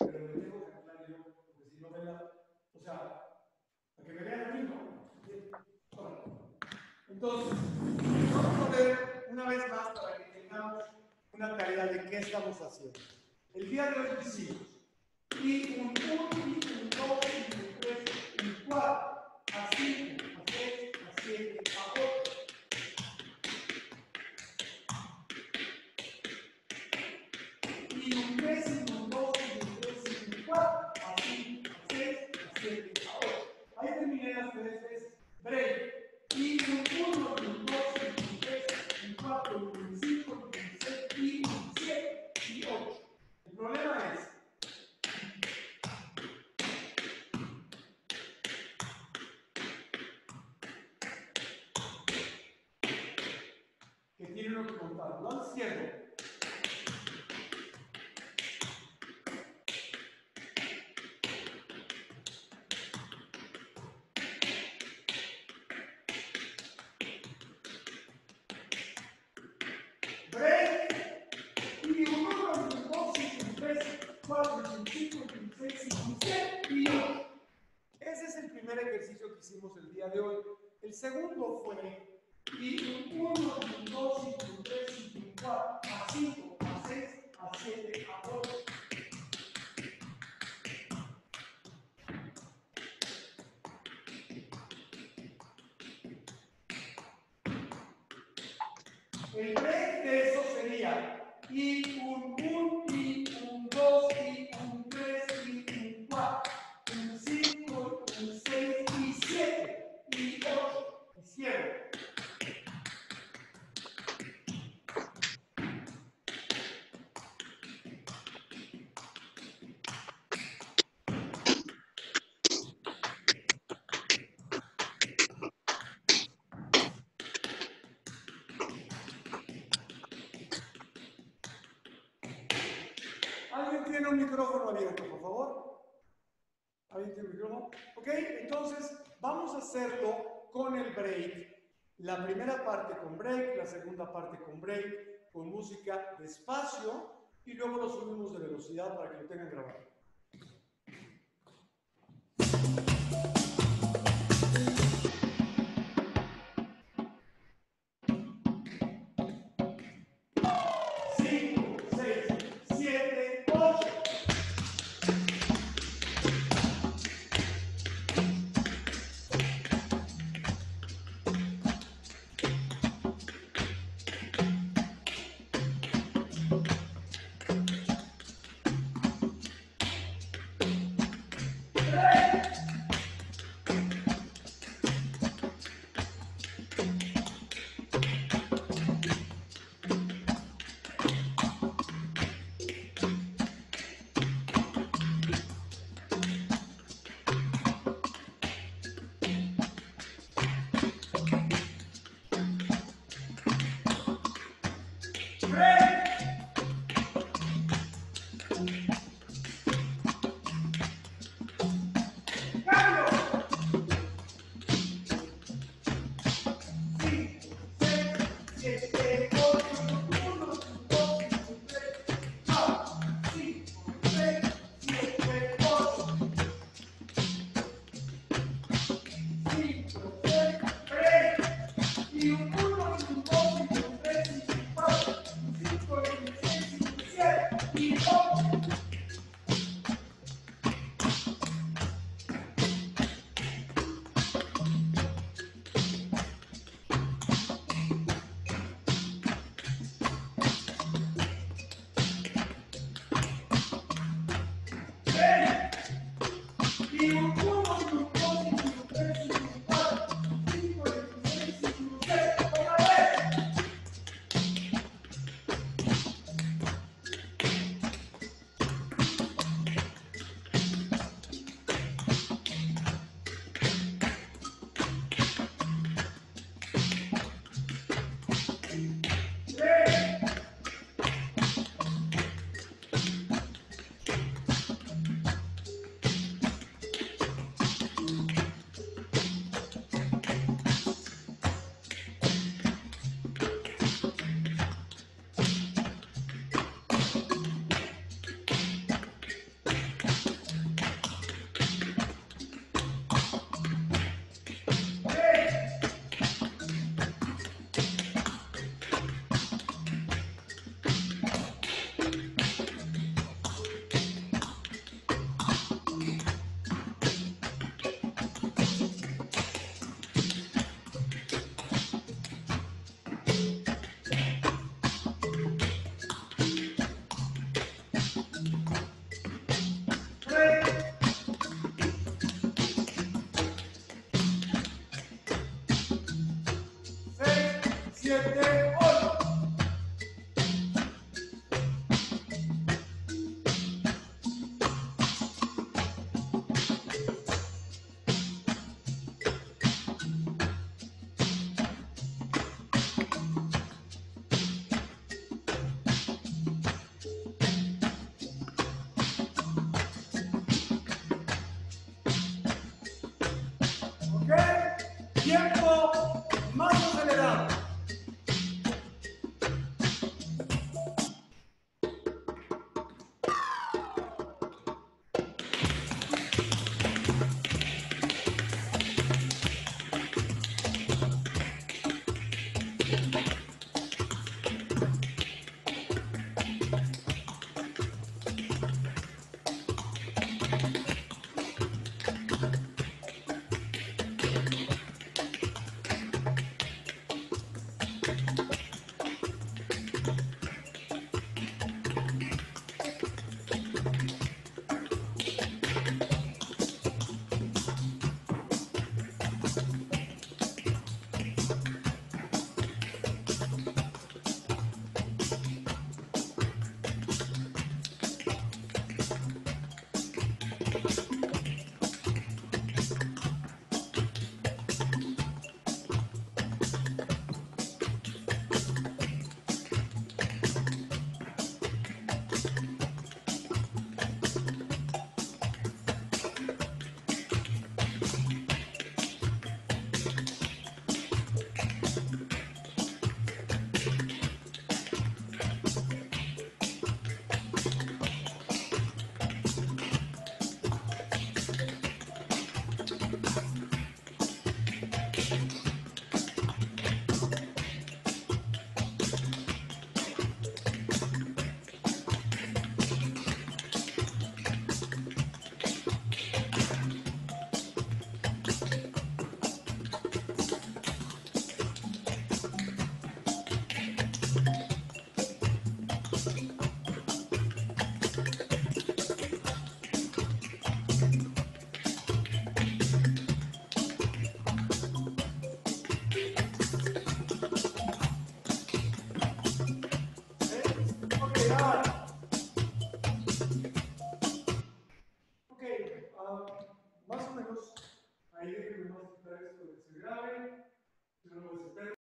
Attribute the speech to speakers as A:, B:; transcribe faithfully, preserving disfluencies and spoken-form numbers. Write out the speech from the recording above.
A: pero me tengo que aclarar yo, porque si no me la... O sea, para que me vean a mí, ¿no? Bien. Bueno, entonces, vamos a ver una vez más para que tengamos una claridad de qué estamos haciendo. El día de hoy hicimos y un uno, y un dos, y un tres, y un cuatro, a cinco, a seis, a siete, a ocho. Y un tres, y un dos, y un tres, y un cuatro, a cinco, a seis, a siete, a ocho. Ahí terminé las tres veces. Break. Y un uno, y un dos, y un tres, y un cuatro, y un cinco, y un seis, y un siete, y ocho. El problema es que tiene uno que contar. Lo izquierdo. Break. Y un uno, y un dos, y un tres, cuatro, y un cinco, y un seis, y un siete, y ocho. Ese es el primer ejercicio que hicimos el día de hoy. El segundo fue y un uno, y un dos, y un tres, y un cuatro, a cinco, a seis, a siete, a ocho. El break de eso sería y un uno, y un dos, y un tres, y un cuatro, un cinco, un seis, y siete, y ocho. Izquierdo. ¿Alguien tiene un micrófono abierto, por favor? ¿Alguien tiene un micrófono? Ok, entonces vamos a hacerlo con el break. La primera parte con break, la segunda parte con break, con música despacio y luego lo subimos de velocidad para que lo tengan grabado. cinco, seis, siete, ocho. Tiempo más acelerado. Ok, uh, más o menos, ahí déjenme más quitar esto de que se grabe, si no lo desespero.